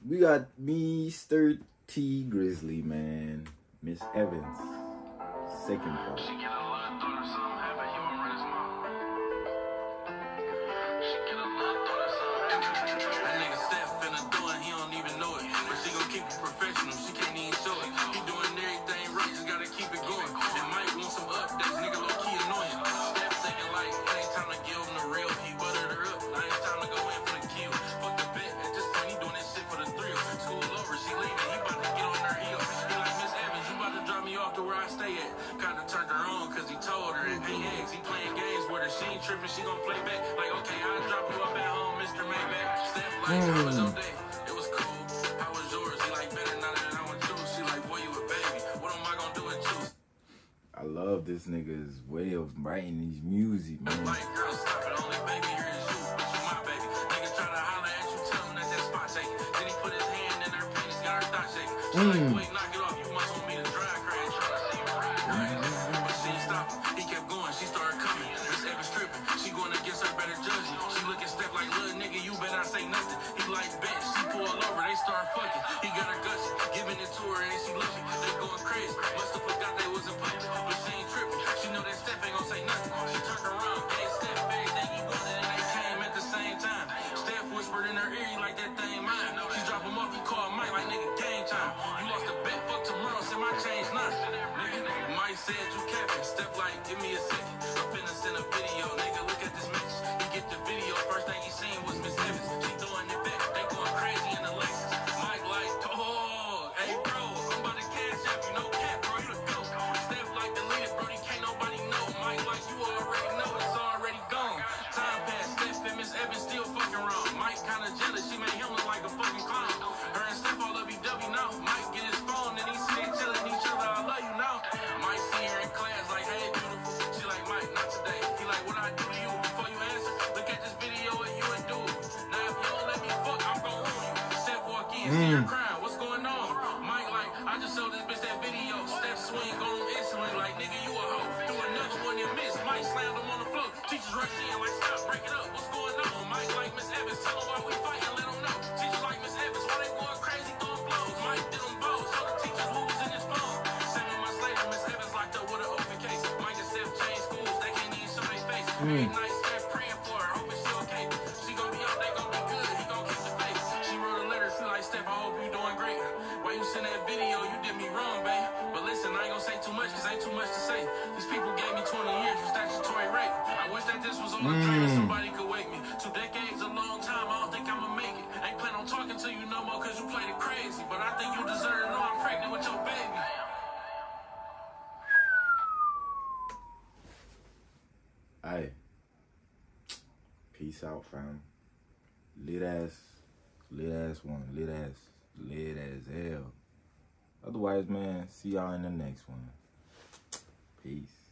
We got Mr. T Grizzly, man. Miss Evans. Second part. She get a little thought or something happen, he won't run his mouth. She get a little thought or something happen. That nigga Steph finna do it, he don't even know it. But she gon' keep it professional, she can't even show it. He doing everything right, just gotta keep it going. And Mike want some updates, nigga low key annoying. Steph thinking like, it ain't time to give him the real. He buttered her up, now it's time to go in for the kill. Fuck the bet, at this point he doing this shit for the thrill. School over, she leaving, he about to get on her heel. He like, Miss Evans, you about to drop me off to where I stay at. Kinda turned her on, cause he told her it ain't eggs. He playing games with her, she ain't tripping, she gon' play back. Like, okay, I'll drop you up at home, Mr. Maybach. Steph like, how was your day? It was cool. How was yours? He like, better now that I want you. She like, boy, you a baby. What am I gonna do with you? I love this nigga's way of writing these music, man. Like, girl, stop it. Only baby here is you. But you my baby. Nigga try to holler at you, tell him that spot taking. Then he put his hand in her panties, got her thought shaking. She like, wait, knock it off. You must want me to drive crash. But she ain't stopping. He kept going. She started coming. Miss Evans tripping. She going against her better judging. She look at Steph like, little nigga, you better not say nothing. He like, bet. She pull over. They start fucking. He got her gushing. Giving it to her and she looking. They going crazy. Must have forgot they wasn't public. But she ain't tripping. She know that Steph ain't gonna say nothing. She turned around, gave Steph everything he wanted, and they came at the same time. Steph whispered in her ear, you like that thing mine. She dropped him off, he called Mike like, nigga, game time. You lost a bet, fuck tomorrow, said my change not. Nigga, Mike said you capping. Steph like, give me a second. I'm finna send a video, nigga, look at this message. He get the video, first thing he seen was Miss Evans. She throwing it back, they going crazy in the Lexus. Mike like, oh, hey bro, I'm about to cash up, you know cap, bro, you the goat. Steph like, delete it, bro, can't nobody know. Mike like, you already know, it's already gone. Time passed, Steph and Miss Evans still fucking wrong. Mike kinda jealous, she made him look like a fucking clown. Her and Steph all lovey-dovey now. Mike get his phone and he see they telling each other, I love you now. Mike see her in class like, hey beautiful. She like, Mike, not today. He like, what I do to you before you answer? Look at this video and you and do it. Now if you don't let me fuck, I'm gon' ruin you. Steph walk in, see her crying, what's going on? Mike like, I just showed this bitch that video. Steph swing on him instantly like, nigga, you a hoe. Do another one you missed. Mike slammed him on the floor. Teachers rush in like, stop, break it up. What's going on? Mike like, Miss Evans, tell him why we fighting, let him know. Teachers like, Miss Evans, why they going crazy throwing blows? Mike did them bows. Show the teachers who was in his phone. 7 months later, Miss Evans locked up with an open case. Mike and Steph changed schools. They can't even show their face. Every night, Steph praying for her, hoping she okay. She gon' be out, they gon' be good. He gon' keep the faith. She wrote a letter, she like, Steph, I hope you doing great. Why you send that video? You did me wrong, babe. But listen, I ain't gon' say too much, cause ain't too much to say. These people gave me 20 years for statutory rape. I wish that this was all a dream and somebody could wake me. 2 decades, a long time, I don't think I'ma make it. Ain't plan on talking to you no more, cause you played it crazy. But I think you deserve to know I'm pregnant with your baby. Aye. Peace out, fam. Lit ass one. Lit as hell. Otherwise, man, see y'all in the next one. Peace.